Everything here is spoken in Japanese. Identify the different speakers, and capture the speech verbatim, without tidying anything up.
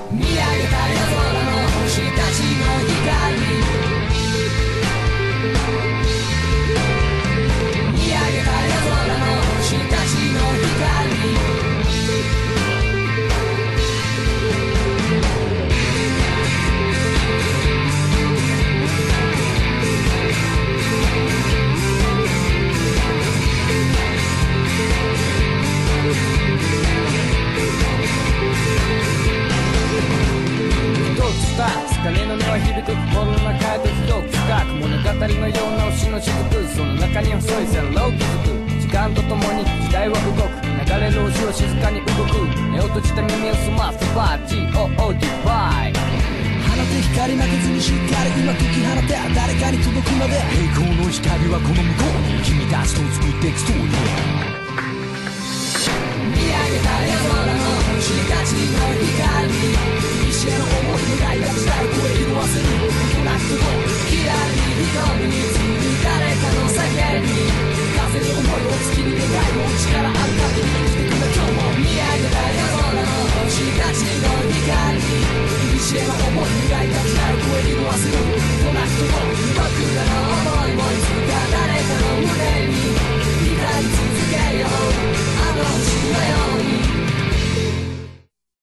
Speaker 1: 見上げた夜空の星たちの光、見上げた夜空の星たちの光、鐘の音は響く心の中へと広く深く物語のような星の雫、その中に細い線路を築く。時間とともに時代は動く、流れる星は静かに動く。目を閉じた耳を澄ませば ジーオー ディバイ放て光負けずにしっかりうまく切り放て、誰かに届くまで。
Speaker 2: 栄光の光はこの向こうに、君たちと作っていくストーリー。
Speaker 1: 見上げた夜空の星たちの光、西への思い願いが時代を超え色あせることなくときらり瞳につい誰かの叫び、風に思いを月に願いを力ある限り生きてくれ。今日も見上げた夜空の星たちの光、西への思い願いが時代を超え色あせることなくと